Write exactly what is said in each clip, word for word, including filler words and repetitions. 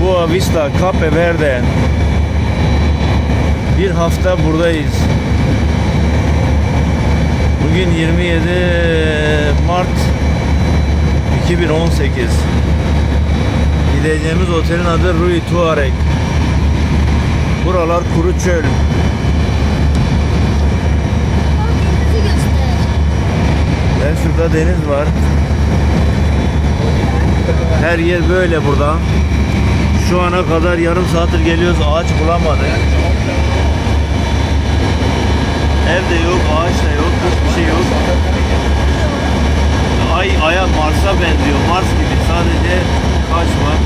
Boa Vista, Cape Verde. Bir hafta buradayız. Bugün yirmi yedi Mart iki bin on sekiz. Gideceğimiz otelin adı Rui Tuareg. Buralar kuru çöl. Ve şurada deniz var. Her yer böyle burada. Şu ana kadar yarım saattir geliyoruz, ağaç bulamadık. Ev de yok, ağaç da yok, hiçbir şey yok. Ay aya Mars'a benziyor, Mars gibi, sadece taş var.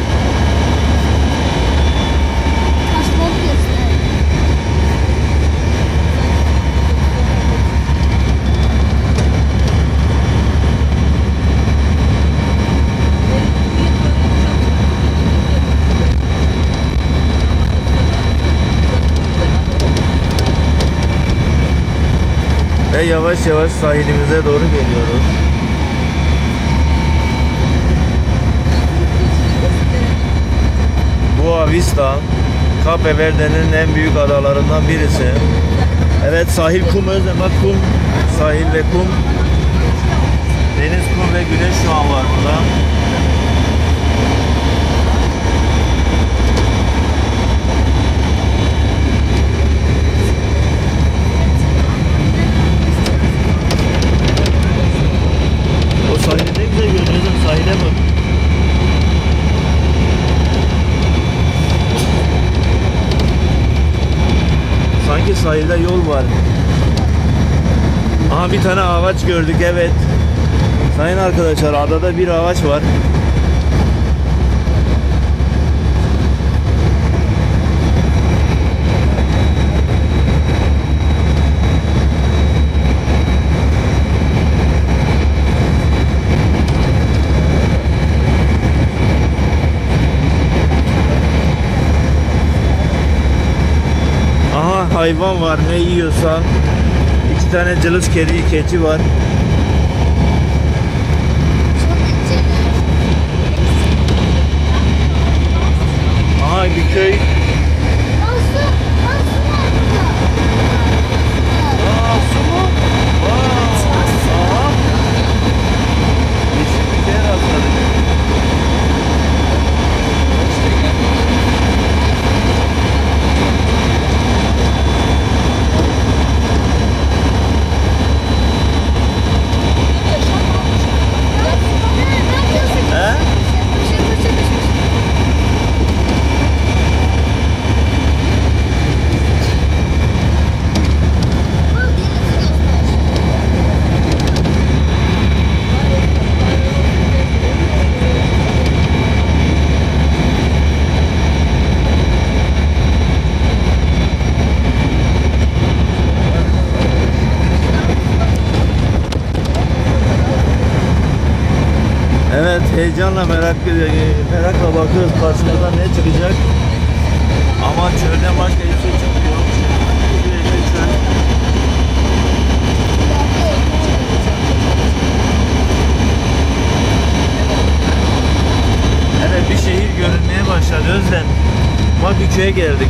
Ve yavaş yavaş sahilimize doğru geliyoruz. Boa Vista, Cape Verde'nin en büyük adalarından birisi. Evet, sahil kum, özlem bak, kum, sahil ve kum. Deniz, kum ve güneş şu an var burada. Sahilde ne güzel görünüyor, sahile bak. Sanki sahilde yol var. Aha, bir tane ağaç gördük, evet. Sayın arkadaşlar, adada bir ağaç var. Hayvan var, ne yiyorsan. İki tane cılız kedi, keçi var. Aha, bir köy. Aa, su mu? Aa, yeşil bir köye rastladık. Evet, heyecanla merak merakla bakıyoruz karşımıza ne çıkacak. Ama çölden başka hiçbir şey çıkmıyor. Sürekli çöl. Evet, bir şehir görünmeye başladı Özlem. Bak, bir köye geldik.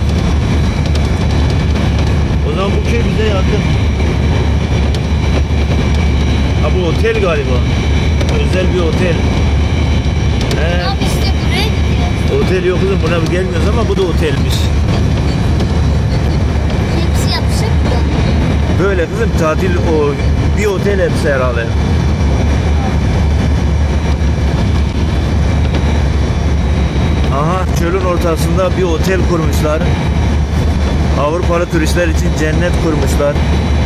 O zaman bu köy bize yakın. Ha, bu otel galiba. Özel bir otel. He. Abi işte buraya gidiyoruz. Otel yok kızım, buna gelmiyoruz ama bu da otelmiş. Hepsi yapışık mı? Böyle kızım, tatil o bir otel hepsi herhalde. Aha, çölün ortasında bir otel kurmuşlar. Avrupalı turistler için cennet kurmuşlar.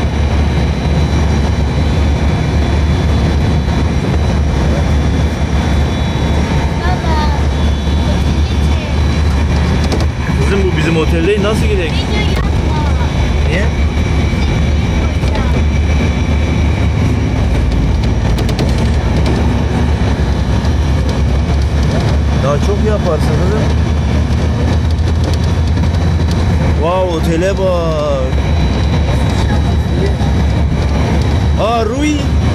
Kızım, bu bizim otel değil, nasıl gidelim? Niye? Daha çok yaparsın kızım. Wow, otele bak. Aa, Rui.